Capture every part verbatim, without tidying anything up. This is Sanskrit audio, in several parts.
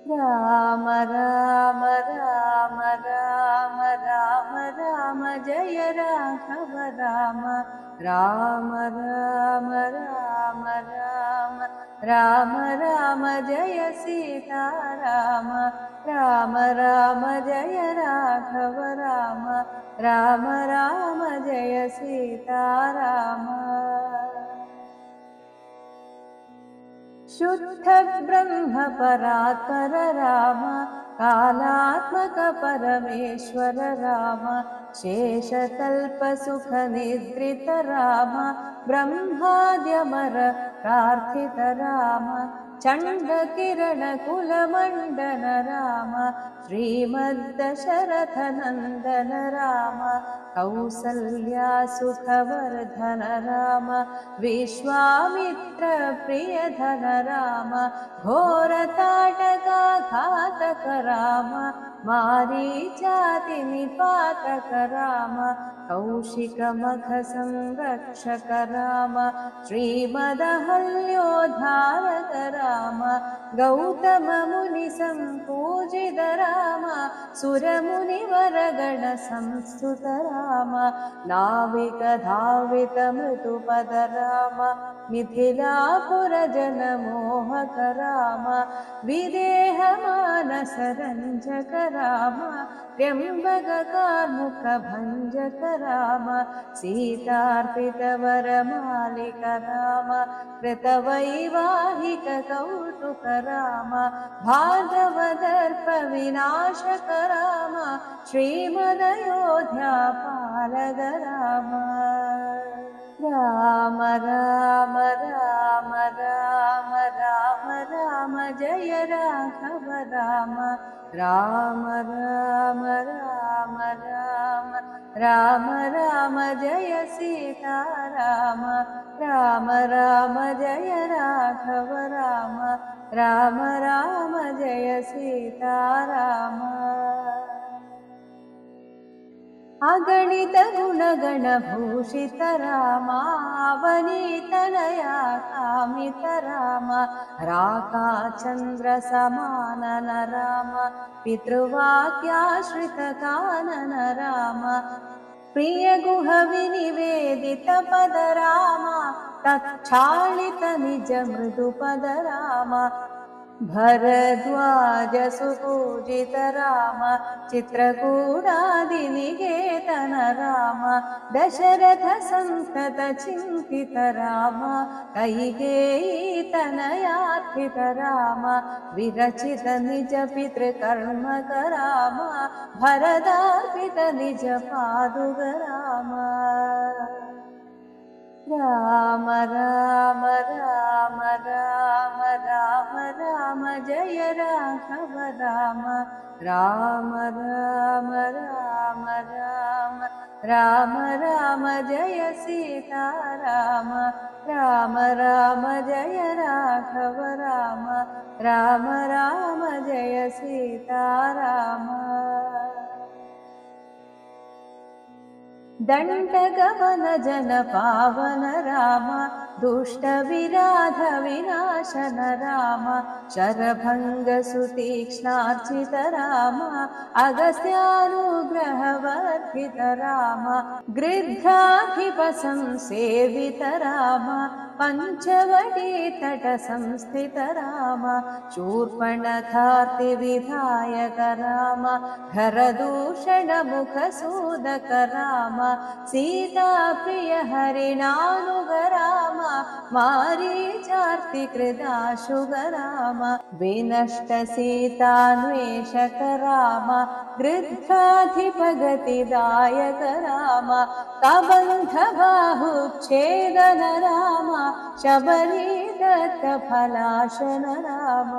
राम राम राम राम राम राम जय राघव राम राम राम राम राम राम राम जय सीता राम राम राम जय राघव राम राम राम जय सीता राम शुद्ध ब्रह्म परात्पर राम कालात्मक परमेश्वर राम शेषतल्प सुख निद्रित राम ब्रह्माद्यमर प्रार्थित राम चण्ड किरण कुल मंडन राम श्रीमद्दशरथ नंदन राम कौसल्या सुखवर्धन राम विश्वामित्र प्रियधन राम घोरताटका घातक राम मारीचाति निपातक राम कौशिक मख संरक्षक राम श्रीमदहल्योद्धारक राम गौतम मुनि संपूजित राम सुर मुनिवरगण संस्तुत राम नाविक धावित मृदुपद राम मिथिलापुर जन मोहक राम विदेह मानस रंजक राम त्र्यंबक कार्मुक भंजक राम सीतार्पित वरमालिक राम कृतवैवाहिक कौतुक राम भार्गव दर्प विनाशक राम श्रीमदयोध्या पालक राम राम राम राम राम राम राम जय राघव राम राम राम राम राम राम राम जय सीता राम राम राम जय राघव राम राम राम जय सीता राम अगणित गुणगण भूषित राम वनितनया कामित राम राका चंद्र समानन राम पितृवाक्याश्रित कानन राम प्रिय गुह विनिवेदित पद राम तच्छालित निज मृदु पद राम भरद्वाज सुपूजित राम चित्रकूटादि निकेतन राम दशरथ संतत चिंतित राम कैकेयी तनयार्थित राम विरचित निज पितृकर्मक राम भरदार्पित निज पादुक राम राम राम राम राम राम राम जय राघव राम राम राम राम राम राम राम जय सीता राम राम राम जय राघव राम राम राम जय सीता राम दंडगमन जन पावन राम दुष्ट विराध विनाशन राम शरभंग सुतीक्ष्णार्चित राम अगस्त्यानुग्रह वर्धित राम गृध्राधिप संसेवित राम पंचवटी तट संस्थित राम शूर्पणखार्ति विधायक राम घरदूषण मुख सूदक राम सीता प्रिय हरिणानुग राम मारीचार्ति कृदाशुग राम विनष्ट सीतान्वेषक राम गृध्राधिपगतिदायक राम कबंध बाहुच्छेदन राम शबरी दत्त फलाशन राम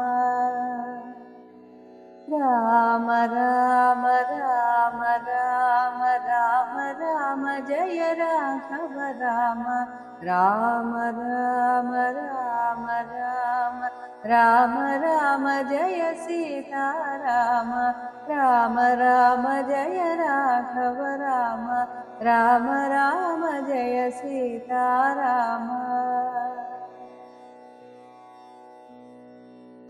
राम राम राम राम राम राम जय राघव राम राम राम राम राम राम राम जय सीता राम राम राम जय राघव राम राम राम जय सीता राम